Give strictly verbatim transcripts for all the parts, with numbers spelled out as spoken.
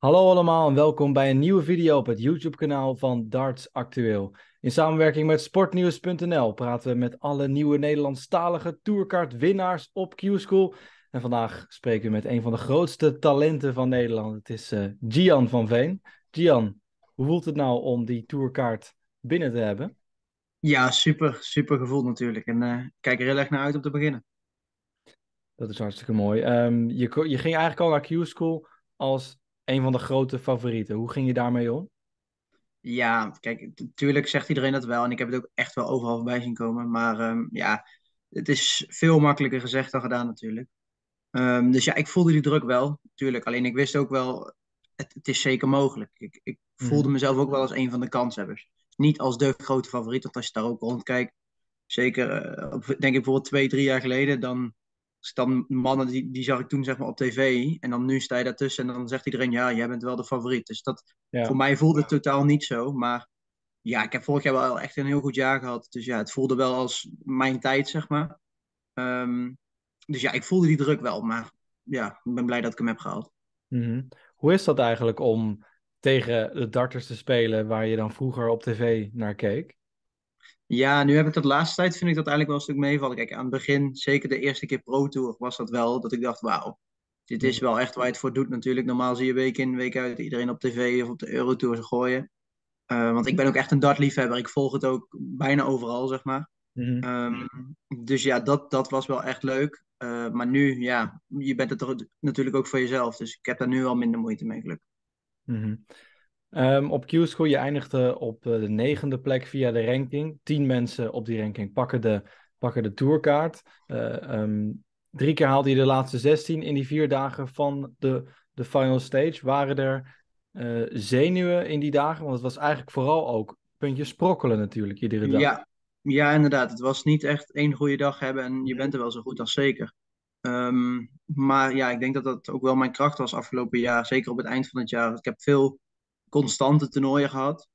Hallo allemaal en welkom bij een nieuwe video op het YouTube-kanaal van Darts Actueel. In samenwerking met sportnieuws punt n l praten we met alle nieuwe Nederlandstalige tourkaartwinnaars op Q-School. En vandaag spreken we met een van de grootste talenten van Nederland. Het is uh, Gian van Veen. Gian, hoe voelt het nou om die tourkaart binnen te hebben? Ja, super, super gevoel natuurlijk. En eh, ik kijk er heel erg naar uit om te beginnen. Dat is hartstikke mooi. Ehm, je, ko- je ging eigenlijk al naar Q-School als een van de grote favorieten. Hoe ging je daarmee om? Ja, kijk, natuurlijk zegt iedereen dat wel. En ik heb het ook echt wel overal voorbij zien komen. Maar ehm, ja, het is veel makkelijker gezegd dan gedaan natuurlijk. Ehm, dus ja, ik voelde die druk wel, natuurlijk. Alleen ik wist ook wel, het, het is zeker mogelijk. Ik, ik voelde Mhm. mezelf ook wel als een van de kanshebbers. Niet als de grote favoriet, want als je daar ook rondkijkt, zeker, eh, op, denk ik bijvoorbeeld twee, drie jaar geleden, dan, als ik dan mannen, die, die zag ik toen zeg maar op tv. En dan nu sta je daartussen en dan zegt iedereen, ja, jij bent wel de favoriet. Dus dat, voor Ja. mij voelde het totaal niet zo. Maar ja, ik heb vorig jaar wel echt een heel goed jaar gehad. Dus ja, het voelde wel als mijn tijd, zeg maar. Ehm, dus ja, ik voelde die druk wel. Maar ja, ik ben blij dat ik hem heb gehaald. Mhm. Hoe is dat eigenlijk om tegen de darters te spelen waar je dan vroeger op tv naar keek? Ja, nu heb ik dat de laatste tijd, vind ik dat eigenlijk wel een stuk meevallen. Kijk, aan het begin, zeker de eerste keer Pro Tour, was dat wel dat ik dacht, wauw, dit is Mhm. wel echt waar je het voor doet natuurlijk. Normaal zie je week in, week uit iedereen op tv of op de Eurotour gooien. Eh, want ik ben ook echt een dartliefhebber. Ik volg het ook bijna overal, zeg maar. Mhm. Ehm, dus ja, dat, dat was wel echt leuk. Eh, maar nu, ja, je bent het toch natuurlijk ook voor jezelf. Dus ik heb daar nu wel minder moeite mee, gelukkig. Mhm. Ehm, op Q-School, je eindigde op eh, de negende plek via de ranking. Tien mensen op die ranking pakken de, pakken de tourkaart. Eh, ehm, drie keer haalde je de laatste zestien in die vier dagen van de, de final stage. Waren er eh, zenuwen in die dagen? Want het was eigenlijk vooral ook puntje sprokkelen natuurlijk, iedere dag. Ja, ja, inderdaad. Het was niet echt één goede dag hebben en je bent er wel zo goed als zeker. Ehm, maar ja, ik denk dat dat ook wel mijn kracht was afgelopen jaar. Zeker op het eind van het jaar. Ik heb veel constante toernooien gehad.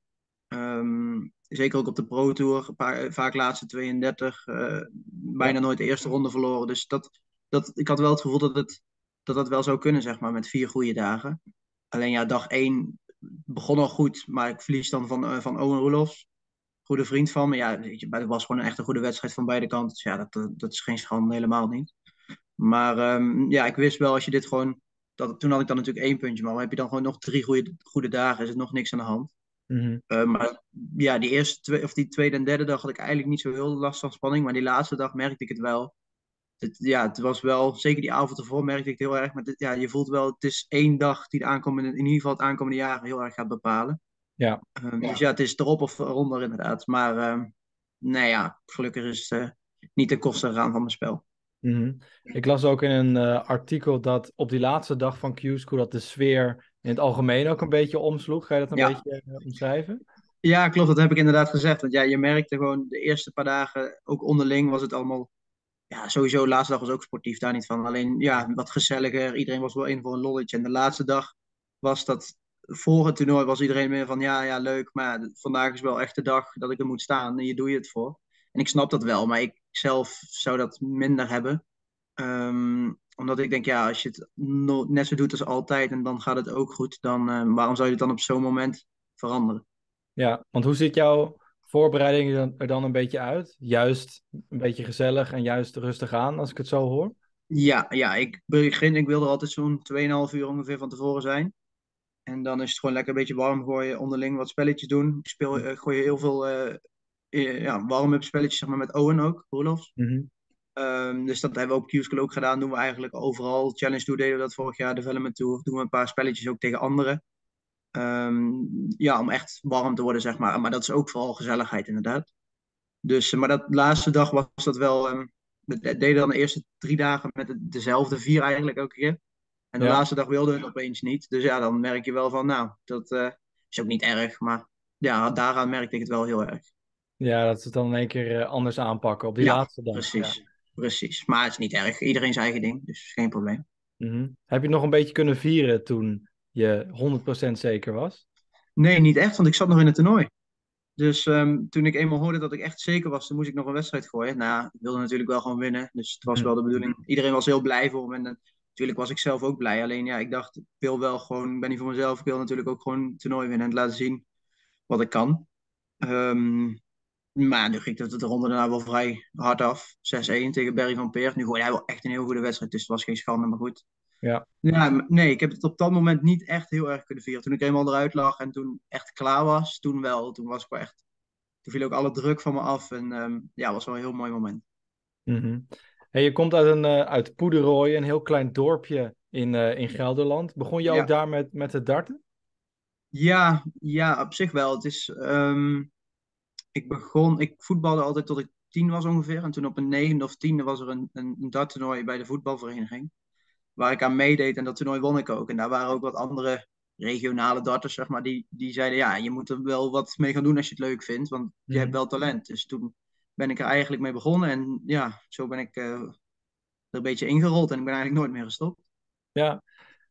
Ehm, zeker ook op de Pro Tour. Een paar- vaak laatste tweeëndertig. eh, Ja. bijna nooit de eerste ronde verloren. Dus dat, dat, ik had wel het gevoel dat het, dat dat wel zou kunnen, zeg maar, met vier goede dagen. Alleen ja, dag één begon al goed. Maar ik verlies dan van, eh, van Owen Roelofs, goede vriend van me. Ja, weet je, maar het was gewoon een echt een goede wedstrijd van beide kanten. Dus ja, dat, dat, dat is geen schande, helemaal niet. Maar ehm, ja, ik wist wel als je dit gewoon. Dat, toen had ik dan natuurlijk één puntje, maar heb je dan gewoon nog drie goede, goede dagen, is het nog niks aan de hand. Mhm. Eh, maar ja, die eerste twee, of die tweede en derde dag had ik eigenlijk niet zo heel last van spanning. Maar die laatste dag merkte ik het wel. Het, ja, het was wel, zeker die avond ervoor merkte ik het heel erg. Maar dit, ja, je voelt wel, het is één dag die de aankomende, in ieder geval het aankomende jaar heel erg gaat bepalen. Ja. Um, dus ja, het is erop of eronder inderdaad. Maar um, nou ja, gelukkig is het uh, niet ten koste gegaan van mijn spel. Mhm. Ik las ook in een eh, artikel dat op die laatste dag van Q-School dat de sfeer in het algemeen ook een beetje omsloeg. Ga je dat een Ja. beetje eh, omschrijven? Ja, klopt. Dat heb ik inderdaad gezegd. Want ja, je merkte gewoon de eerste paar dagen, ook onderling was het allemaal. Ja, sowieso, de laatste dag was ook sportief, daar niet van. Alleen ja, wat gezelliger. Iedereen was wel in voor een lolletje. En de laatste dag was dat. Voor het toernooi was iedereen meer van ja, ja, leuk. Maar ja, vandaag is wel echt de dag dat ik er moet staan. En hier doe je het voor. En ik snap dat wel, maar ik zelf zou dat minder hebben. Ehm, omdat ik denk, ja, als je het no- net zo doet als altijd en dan gaat het ook goed, dan eh, waarom zou je het dan op zo'n moment veranderen? Ja, want hoe ziet jouw voorbereiding er dan, er dan een beetje uit? Juist een beetje gezellig en juist rustig aan, als ik het zo hoor? Ja, ja, ik begin, ik wil er altijd zo'n tweeënhalf uur ongeveer van tevoren zijn. En dan is het gewoon lekker een beetje warm gooien, onderling wat spelletjes doen. Ik speel, eh, gooi je heel veel eh, eh, ja, warm-up spelletjes, zeg maar, met Owen ook, Roelofs. Mhm. Ehm, dus dat hebben we op Q-School ook gedaan. Doen we eigenlijk overal. Challenge Tour deden we dat vorig jaar, Development Tour. Doen we een paar spelletjes ook tegen anderen. Ehm, ja, om echt warm te worden, zeg maar. Maar dat is ook vooral gezelligheid, inderdaad. Dus, eh, maar dat laatste dag was dat wel. ehm, we de- deden dan de eerste drie dagen met de- dezelfde vier eigenlijk elke keer. En de Ja. laatste dag wilden we het opeens niet. Dus ja, dan merk je wel van, nou, dat eh, is ook niet erg. Maar ja, daaraan merkte ik het wel heel erg. Ja, dat ze het dan in één keer eh, anders aanpakken op die Ja, laatste dag. Ja. precies. Precies. Maar het is niet erg. Iedereen zijn eigen ding, dus geen probleem. Mhm. Heb je het nog een beetje kunnen vieren toen je honderd procent zeker was? Nee, niet echt, want ik zat nog in het toernooi. Dus ehm, toen ik eenmaal hoorde dat ik echt zeker was, toen moest ik nog een wedstrijd gooien. Nou ja, ik wilde natuurlijk wel gewoon winnen. Dus het was Mhm. wel de bedoeling. Iedereen was heel blij voor me. En natuurlijk was ik zelf ook blij. Alleen ja, ik dacht, ik wil wel gewoon, ik ben niet voor mezelf. Ik wil natuurlijk ook gewoon een toernooi winnen en laten zien wat ik kan. Ehm, maar nu ging het de ronde daarna wel vrij hard af. zes één tegen Barry van Peert. Nu gooide hij wel echt een heel goede wedstrijd, dus het was geen schande, maar goed. Ja. Ja, m- nee, ik heb het op dat moment niet echt heel erg kunnen vieren. Toen ik eenmaal eruit lag en toen echt klaar was, toen wel. Toen was ik wel echt, toen viel ook alle druk van me af. En ehm, ja, was wel een heel mooi moment. Mhm. Hey, je komt uit, een, eh, uit Poederooi, een heel klein dorpje in, eh, in Gelderland. Begon je ook Ja, daar met, met het darten? ja, ja, op zich wel. Het is, ehm, ik begon, ik voetbalde altijd tot ik tien was ongeveer. En toen op een negende of tiende was er een, een, een darttoernooi bij de voetbalvereniging. Waar ik aan meedeed en dat toernooi won ik ook. En daar waren ook wat andere regionale darters, zeg maar, die, die zeiden, ja, je moet er wel wat mee gaan doen als je het leuk vindt, want je hebt Mhm. wel talent. Dus toen ben ik er eigenlijk mee begonnen en ja, zo ben ik eh, er een beetje ingerold en ik ben eigenlijk nooit meer gestopt. Ja,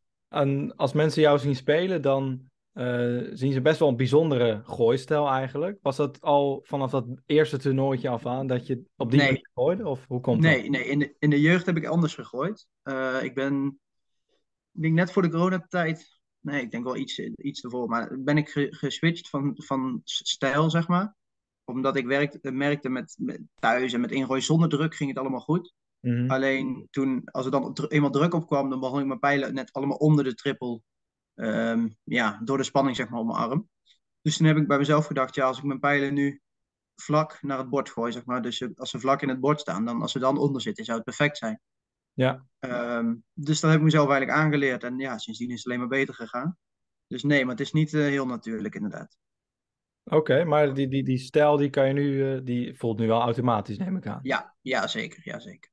en als mensen jou zien spelen, dan eh, zien ze best wel een bijzondere gooistijl eigenlijk. Was dat al vanaf dat eerste toernooitje af aan dat je op die Nee, manier gooide? Of hoe komt dat? nee, nee. In de, in de jeugd heb ik anders gegooid. Eh, ik ben, ik denk net voor de coronatijd, nee, ik denk wel iets, iets ervoor, maar ben ik ge- geswitcht van, van stijl, zeg maar. Omdat ik werkte, merkte met, met thuis en met ingooien zonder druk ging het allemaal goed. Mhm. Alleen toen, als er dan dr- eenmaal druk op kwam, dan begon ik mijn pijlen net allemaal onder de triple. Ehm, ja, door de spanning zeg maar op mijn arm. Dus toen heb ik bij mezelf gedacht, ja, als ik mijn pijlen nu vlak naar het bord gooi, zeg maar. Dus eh, als ze vlak in het bord staan, dan als ze dan onder zitten, zou het perfect zijn. Ja, Ehm, dus dat heb ik mezelf eigenlijk aangeleerd. En ja, sindsdien is het alleen maar beter gegaan. Dus nee, maar het is niet eh, heel natuurlijk inderdaad. oké, maar die, die, die stijl die kan je nu, eh, die voelt nu wel automatisch, neem ik aan. Ja, ja zeker, ja zeker.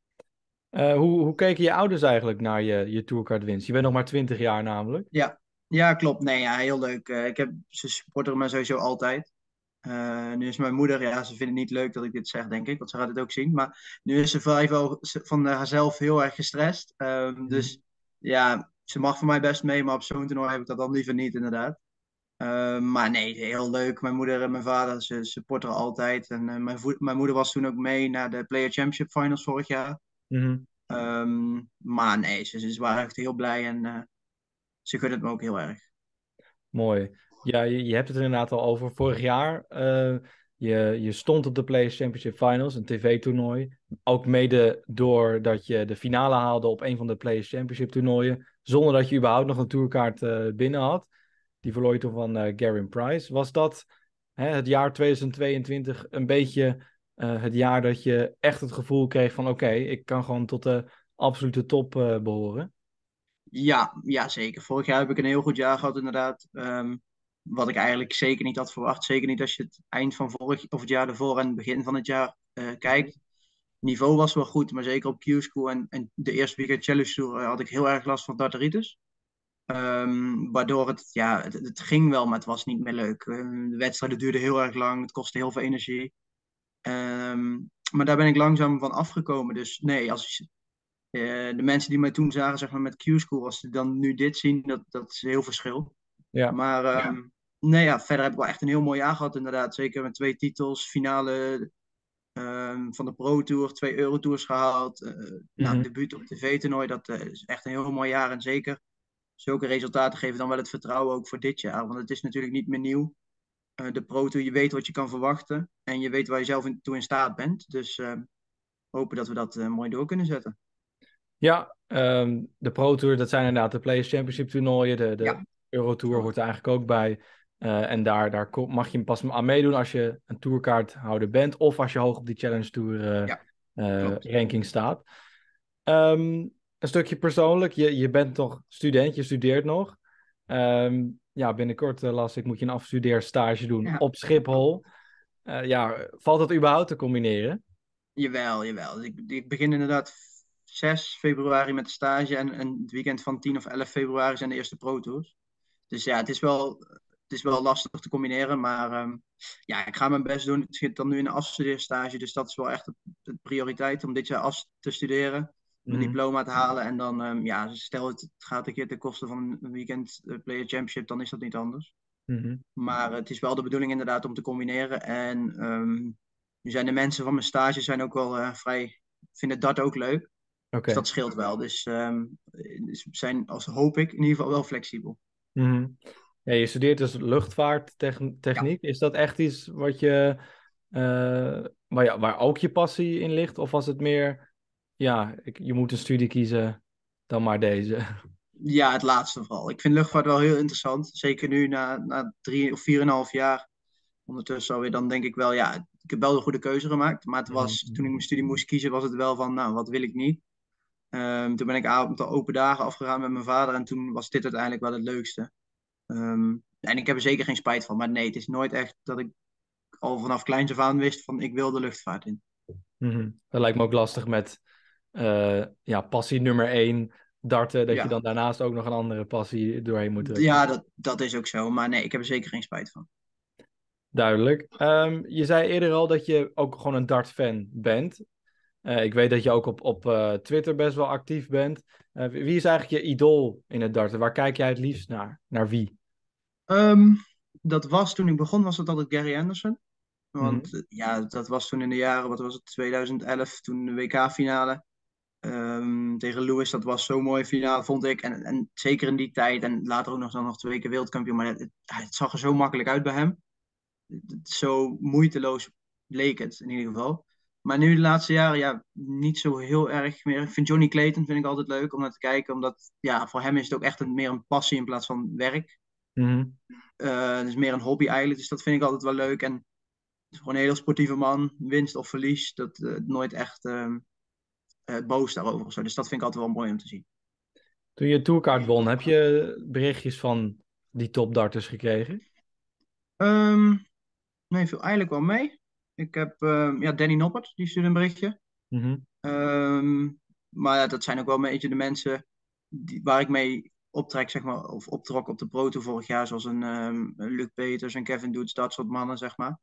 Eh, hoe, hoe keken je ouders eigenlijk naar je, je tourcardwinst? Je bent nog maar twintig jaar namelijk. Ja, ja klopt. Nee, ja, heel leuk. Eh, ik heb, ze supporteren me sowieso altijd. Eh, nu is mijn moeder, ja, ze vindt het niet leuk dat ik dit zeg, denk ik, want ze gaat het ook zien. Maar nu is ze vrij wel ze- van eh, haarzelf heel erg gestrest. Ehm, Mhm. dus ja, ze mag voor mij best mee, maar op zo'n toernooi heb ik dat dan liever niet, inderdaad. Ehm, maar nee, heel leuk. Mijn moeder en mijn vader, ze supporteren altijd. En eh, mijn, vo- mijn moeder was toen ook mee naar de Player Championship Finals vorig jaar. Mhm. Ehm, maar nee, ze, ze waren echt heel blij en eh, ze gunnen het me ook heel erg. Mooi. Ja, je, je hebt het er inderdaad al over. Vorig jaar, eh, je, je stond op de Players Championship Finals, een tv-toernooi. Ook mede doordat je de finale haalde op een van de Players Championship toernooien, zonder dat je überhaupt nog een tourkaart eh, binnen had. Die verloor je toen van eh Garen Price. Was dat hè, het jaar tweeduizend tweeëntwintig een beetje eh, het jaar dat je echt het gevoel kreeg van oké, ik kan gewoon tot de absolute top eh, behoren? Ja, ja, zeker. Vorig jaar heb ik een heel goed jaar gehad, inderdaad. Ehm, wat ik eigenlijk zeker niet had verwacht. Zeker niet als je het eind van vorig of het jaar ervoor en het begin van het jaar eh, kijkt. Niveau was wel goed, maar zeker op Q-School en, en de eerste weekend Challenge Tour eh, had ik heel erg last van darteritis. Ehm, waardoor het, ja, het, het ging wel, maar het was niet meer leuk. Eh, de wedstrijden duurden heel erg lang, het kostte heel veel energie. Ehm, maar daar ben ik langzaam van afgekomen. Dus nee, als, eh, de mensen die mij toen zagen, zeg maar, met Q-School, als ze dan nu dit zien, dat, dat is heel verschil. Ja. Maar ehm, nee, ja, verder heb ik wel echt een heel mooi jaar gehad, inderdaad. Zeker met twee titels, finale ehm, van de Pro Tour, twee Eurotours gehaald. Eh nou, Mhm. debuut op tv-toernooi, dat eh, is echt een heel mooi jaar. En zeker zulke resultaten geven dan wel het vertrouwen ook voor dit jaar. Want het is natuurlijk niet meer nieuw. Eh, de Pro Tour, je weet wat je kan verwachten. En je weet waar je zelf in, toe in staat bent. Dus ehm, hopen dat we dat eh, mooi door kunnen zetten. Ja, ehm, de Pro Tour, dat zijn inderdaad de Players Championship toernooien. De, de Ja, Euro Tour hoort klopt. er eigenlijk ook bij. Eh, en daar, daar ko- mag je pas aan meedoen als je een tourkaarthouder bent. Of als je hoog op die Challenge Tour eh, Ja, eh, klopt. ranking staat. Ehm, een stukje persoonlijk. Je, je bent toch student, je studeert nog. Ehm, ja, binnenkort eh, las ik, moet je een afstudeerstage doen Ja. op Schiphol. Eh, ja, valt dat überhaupt te combineren? Jawel, jawel. Dus ik, ik begin inderdaad zes februari met de stage en, en het weekend van tien of elf februari zijn de eerste Pro Tours. Dus ja, het is wel, het is wel lastig te combineren, maar ehm, ja, ik ga mijn best doen. Het zit dan nu in een afstudeerstage, dus dat is wel echt de, de prioriteit om dit jaar af te studeren, mijn Mhm. diploma te halen. En dan, ehm, ja, stel het, het gaat een keer ten koste van een weekend eh, Player Championship, dan is dat niet anders. Mhm. Maar het is wel de bedoeling inderdaad om te combineren. En um, nu zijn de mensen van mijn stage zijn ook wel uh, vrij, vinden dat ook leuk. Dus Oké. dat scheelt wel. Dus, ehm, dus we zijn, als hoop ik, in ieder geval wel flexibel. Mhm. Ja, je studeert dus Ja. luchtvaarttechniek. Is dat echt iets wat je, eh, waar, ja, waar ook je passie in ligt? Of was het meer, ja, ik, je moet een studie kiezen, dan maar deze? Ja, het laatste vooral. Ik vind luchtvaart wel heel interessant. Zeker nu na, na drie of vier en een half jaar. Ondertussen alweer, dan denk ik wel, ja, ik heb wel de goede keuze gemaakt. Maar het was, Mhm. toen ik mijn studie moest kiezen, was het wel van, nou, wat wil ik niet? Ehm, toen ben ik een aantal open dagen afgegaan met mijn vader. En toen was dit uiteindelijk wel het leukste. Ehm, en ik heb er zeker geen spijt van. Maar nee, het is nooit echt dat ik al vanaf kleins af aan wist van, ik wil de luchtvaart in. Mhm. Dat lijkt me ook lastig met, eh, ja, passie nummer één, darten, dat je Ja, dan daarnaast ook nog een andere passie doorheen moet drukken. ja dat, dat is ook zo. Maar nee, ik heb er zeker geen spijt van. Duidelijk. Ehm, je zei eerder al dat je ook gewoon een dart-fan bent. Eh, ik weet dat je ook op, op eh, Twitter best wel actief bent. Eh, wie is eigenlijk je idool in het darten? Waar kijk jij het liefst naar? Naar wie? Ehm, dat was toen ik begon, was het altijd Gary Anderson. Mhm. Want eh, ja, dat was toen in de jaren, wat was het, twintig elf, toen de W K-finale. Ehm, tegen Lewis, dat was zo'n mooie finale, vond ik. En, en zeker in die tijd, en later ook nog, dan nog twee keer wereldkampioen. Maar het, het, het zag er zo makkelijk uit bij hem. Het- het- Zo moeiteloos leek het, in ieder geval. Maar nu de laatste jaren, ja, niet zo heel erg meer. Ik vind Johnny Clayton vind ik altijd leuk om naar te kijken. Omdat, ja, voor hem is het ook echt een, meer een passie in plaats van werk. Mhm. Eh, het is meer een hobby eigenlijk, dus dat vind ik altijd wel leuk. En het is gewoon een heel sportieve man. Winst of verlies, dat eh, nooit echt ehm, eh, boos daarover of zo. Dus dat vind ik altijd wel mooi om te zien. Toen je tourkaart won, heb je berichtjes van die topdarters gekregen? Ehm, nee, viel eigenlijk wel mee. Ik heb ehm, ja, Danny Noppert, die stuurde een berichtje. Mhm. Ehm, maar ja, dat zijn ook wel een beetje de mensen die, waar ik mee optrek, zeg maar, of optrok op de Pro Tour vorig jaar, zoals een ehm, Luc Peters en Kevin Doets, dat soort mannen, zeg maar.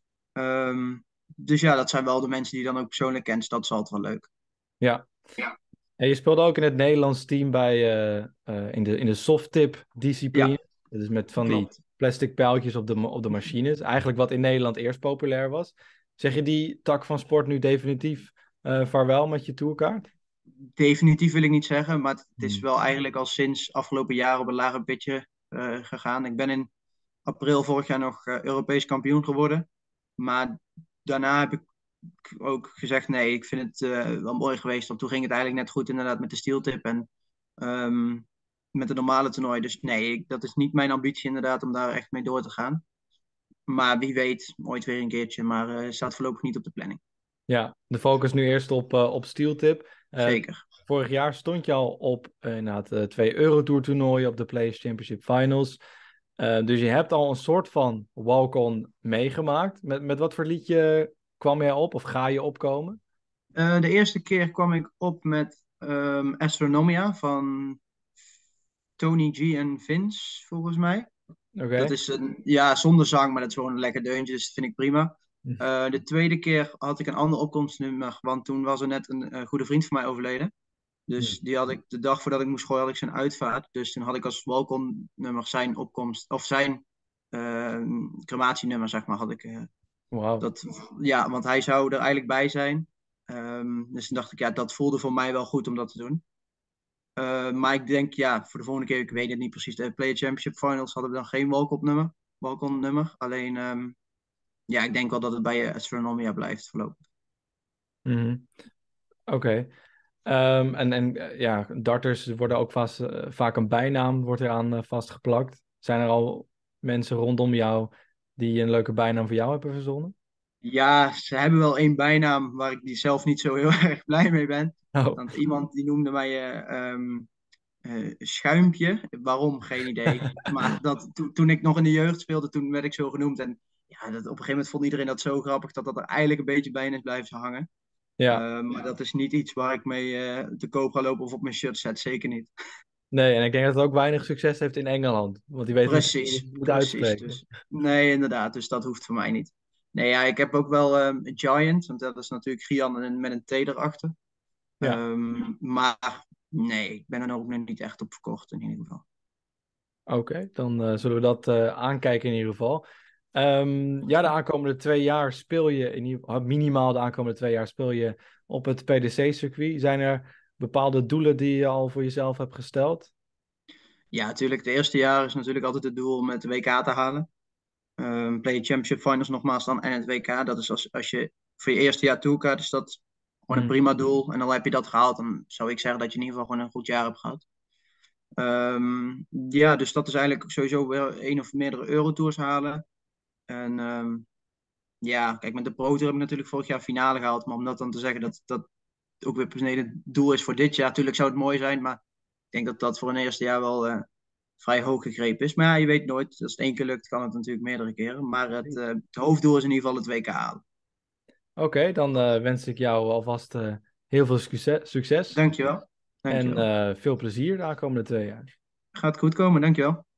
Ehm, dus ja, dat zijn wel de mensen die je dan ook persoonlijk kent, dus dat is altijd wel leuk. Ja. Ja, En je speelde ook in het Nederlands team bij, eh, eh, in de, in de softtip ja, discipline. Dat is met van die klopt. plastic pijltjes op de, ma- op de machines. Eigenlijk wat in Nederland eerst populair was. Zeg je die tak van sport nu definitief eh, vaarwel met je tourkaart? Definitief wil ik niet zeggen, maar het is Hmm. wel eigenlijk al sinds afgelopen jaar op een lager pitje eh, gegaan. Ik ben in april vorig jaar nog eh, Europees kampioen geworden. Maar daarna heb ik ook gezegd, nee, ik vind het eh, wel mooi geweest. Want toen ging het eigenlijk net goed inderdaad met de steeltip en ehm, met de normale toernooi. Dus nee, ik- dat is niet mijn ambitie inderdaad om daar echt mee door te gaan. Maar wie weet, ooit weer een keertje. Maar eh staat voorlopig niet op de planning. Ja, de focus nu eerst op, uh, op steeltip. Eh, Zeker. vorig jaar stond je al op uh, inderdaad, uh, twee Eurotour toernooien op de Players Championship Finals. Uh, dus je hebt al een soort van walk-on meegemaakt. Met, met wat voor liedje kwam jij op of ga je opkomen? Eh, de eerste keer kwam ik op met ehm, Astronomia van Tony G en Vince, volgens mij. Dat Oké. is een, ja, zonder zang, maar dat is gewoon een lekker deuntje, dus dat vind ik prima. Eh, de tweede keer had ik een ander opkomstnummer, want toen was er net een, eh, goede vriend van mij overleden. Hm. Dus die had ik de dag voordat ik moest gooien, had ik zijn uitvaart. Dus toen had ik als welkomnummer zijn opkomst, of zijn eh, crematienummer, zeg maar, had ik. eh, Wauw. dat, ja, want hij zou er eigenlijk bij zijn. Ehm, dus toen dacht ik, ja, dat voelde voor mij wel goed om dat te doen. Eh, maar ik denk, ja, voor de volgende keer, ik weet het niet precies. De Player Championship Finals hadden we dan geen walk-up nummer. Walk-on nummer. Alleen, ehm, ja, ik denk wel dat het bij uh, Astronomia blijft voorlopig. Mhm. Oké. Ehm, en en eh, ja, darters worden ook vast, eh, vaak een bijnaam wordt eraan uh, vastgeplakt. Zijn er al mensen rondom jou die een leuke bijnaam voor jou hebben verzonnen? Ja, ze hebben wel één bijnaam waar ik die zelf niet zo heel erg blij mee ben. Oh. Want iemand die noemde mij eh, ehm, eh, Schuimpje. Waarom? Geen idee. Maar dat, to- toen ik nog in de jeugd speelde, toen werd ik zo genoemd. En ja, dat, op een gegeven moment vond iedereen dat zo grappig dat dat er eigenlijk een beetje bijna is blijven hangen. Ja, Eh, maar dat is niet iets waar ik mee eh, te koop ga lopen of op mijn shirt zet. Zeker niet. nee, en ik denk dat het ook weinig succes heeft in Engeland. Want die weten niet hoe je Precies, het moet precies. uitspreken. Dus nee, inderdaad. Dus dat hoeft voor mij niet. Nee, ja, ik heb ook wel ehm, Giant, want dat is natuurlijk Gian en- met een T erachter. Ja, Ehm, maar nee, ik ben er ook nog niet echt op verkocht in ieder geval. oké. Dan eh, zullen we dat eh, aankijken in ieder geval. Ehm, ja, de aankomende twee jaar speel je, in ieder, geval- minimaal de aankomende twee jaar speel je op het P D C-circuit. Zijn er bepaalde doelen die je al voor jezelf hebt gesteld? Ja, natuurlijk. Het eerste jaar is natuurlijk altijd het doel om het W K te halen. Um, Play Championship Finals nogmaals dan en het W K. Dat is als, als je voor je eerste jaar tourkaart is dat gewoon een Hmm. prima doel. En dan heb je dat gehaald, dan zou ik zeggen dat je in ieder geval gewoon een goed jaar hebt gehad. Um, ja, dus dat is eigenlijk sowieso wel één of meerdere Eurotours halen. En um, ja, kijk, met de Pro Tour heb ik natuurlijk vorig jaar finale gehaald. Maar om dat dan te zeggen dat dat ook weer per se het doel is voor dit jaar. Natuurlijk zou het mooi zijn, maar ik denk dat dat voor een eerste jaar wel uh, vrij hoog gegrepen is. Maar ja, je weet nooit. Als het één keer lukt, kan het natuurlijk meerdere keren. Maar het, uh, het hoofddoel is in ieder geval het W K halen. Oké, okay, dan uh, wens ik jou alvast uh, heel veel succes, succes Dankjewel. en Dankjewel. uh, veel plezier de aankomende twee jaar. Gaat goed komen, dankjewel.